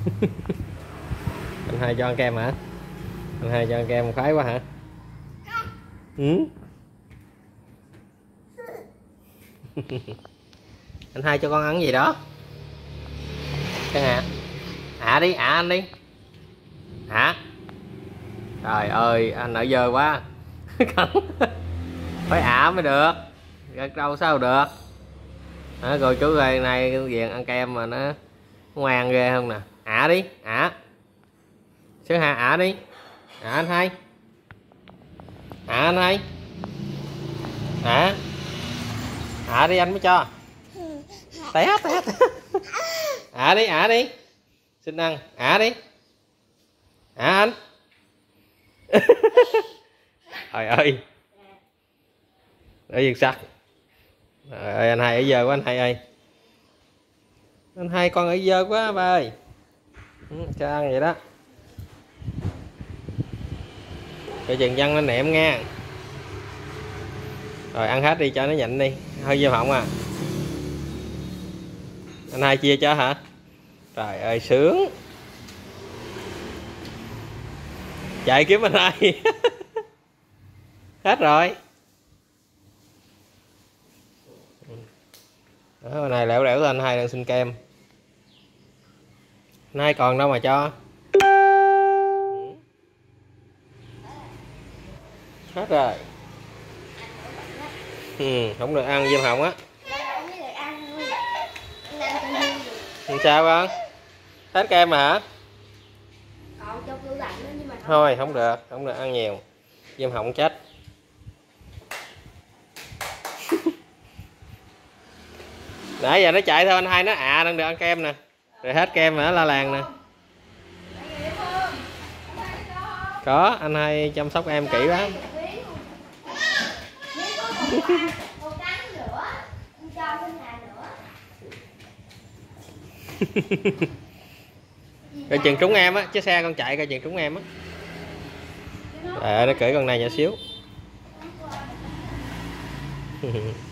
Anh hai cho ăn kem hả? Anh hai cho ăn kem khoái quá hả? Ừ? Anh hai cho con ăn gì đó? Cái hả? Đi, anh đi. Hả? Trời ơi, anh nợ dơ quá. Phải mới được. Gật đâu sao được. Rồi chú ơi, này viện ăn kem mà nó ngoan ghê không nè. Đi, Sữa Hà đi. Anh hai. Anh hai. Đi anh mới cho. Té. Đi. Xin ăn. Đi. Anh. Trời ơi. Để việc sặc. Trời ơi, anh hai ở giờ quá anh hai ơi. Anh hai con ở giờ quá ba ơi. Cho ăn vậy đó. Cho chừng văng lên nệm nha. Rồi ăn hết đi cho nó nhịn đi. Hơi vô họng à. Anh hai chia cho hả? Trời ơi sướng. Chạy kiếm anh hai. Hết rồi. Đó, bên này lẻo lẻo anh hai đang xin kem. Anh hai còn đâu mà cho. Hết rồi. Không được ăn viêm họng á. Sao con? Hết kem mà hả? Thôi không được ăn nhiều. Viêm họng chết. Nãy giờ nó chạy thôi anh hai nó đang được ăn kem nè. Rồi hết kem nữa la làng nè. Có, anh hai chăm sóc em kỹ quá. Coi chừng trúng em á, chiếc xe con chạy coi chừng trúng em á. Nó cưỡi con này nhỏ xíu.